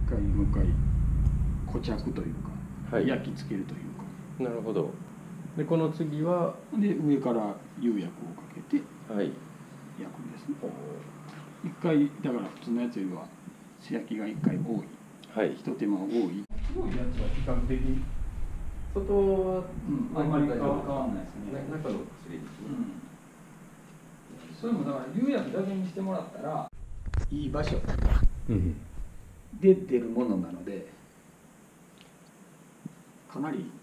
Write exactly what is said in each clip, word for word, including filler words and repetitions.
回もう一回固着というか、 はい、 焼き付けるというか。 なるほど。でこの次はで上から釉薬をかけてはい焼くんですね。一回だから普通のやつよりは素焼きが一回多い、 はい、 一手間多い。白いやつは比較的外は、 うん、あんまり変わらないですね。 中の薬ですね、 うん、それもだから釉薬だけにしてもらったらいい場所で出るものなので、かなり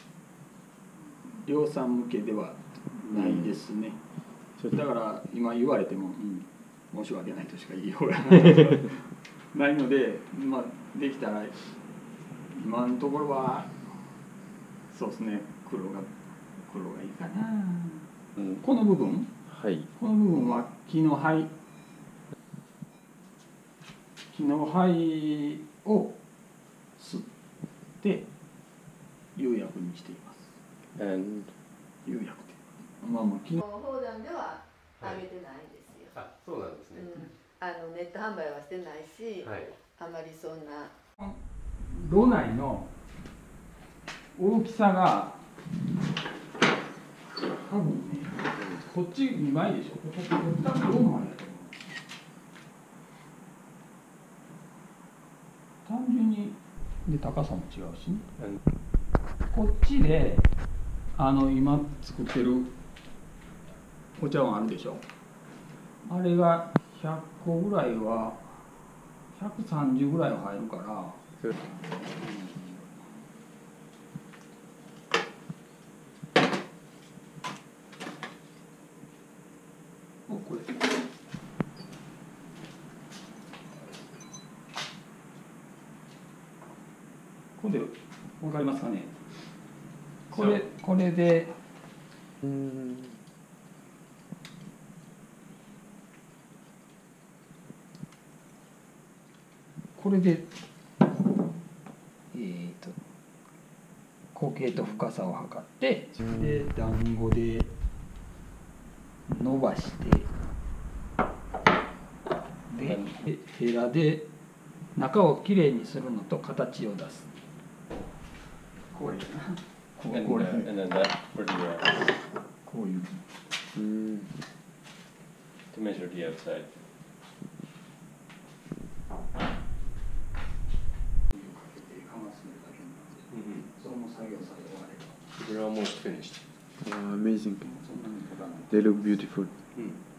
量産向けではないですね、うん、だから今言われても、うん、申し訳ないとしか言いようがないので、まあ、できたら今のところはそうですね、黒が黒がいいかな、うん、この部分、 はい、 この部分は木の灰木の灰を吸って釉薬にしています。 And 釉薬ってまあまあ木の宝山ではあげてないんですよ。 あ、そうなんですね、 うん、あのネット販売はしてないし、はい、あまりそんな炉内の大きさが多分ね、こっちにまいでしょ、こっち多分よんまいだと思う。単純にで高さも違うしね、こっちであの今作ってるお茶碗あるでしょ、あれがひゃっこぐらいはひゃくさんじゅうぐらいは入るから、うん、おこれこれ分かりますかね、これこれでうんこれでえーと口径と深さを測って、で団子で伸ばしてでヘラで中をきれいにするのと形を出す。こういうな。こうこれ。こういう。 Mm. To measure the outside. それも作業さえ終われば。 We're almost finished. Oh, amazing. They look beautiful. Mm.